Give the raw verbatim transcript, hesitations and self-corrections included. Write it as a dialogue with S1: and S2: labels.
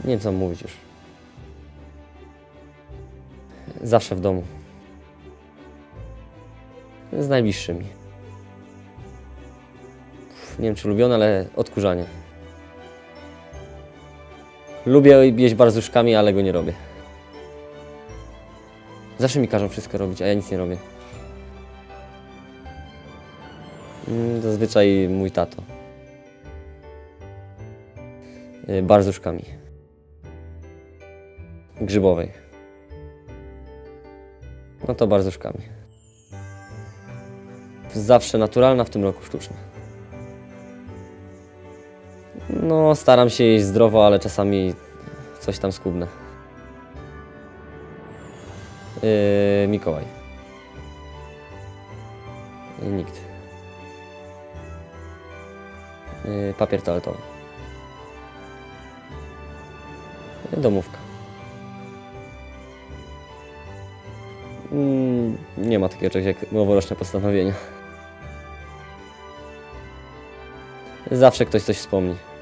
S1: Nie wiem, co mam mówić już. Zawsze w domu. Z najbliższymi. Nie wiem, czy ulubione, ale odkurzanie. Lubię jeść barzuszkami, ale go nie robię. Zawsze mi każą wszystko robić, a ja nic nie robię. Zazwyczaj mój tato. Barzuszkami. Grzybowej. No to barzuszkami. Zawsze naturalna, w tym roku sztuczna. No, staram się jeść zdrowo, ale czasami coś tam skubnę. Yy, Mikołaj. Yy, nikt. Yy, papier toaletowy. Yy, domówka. Yy, nie ma takiego czegoś jak noworoczne postanowienia. Zawsze ktoś coś wspomni.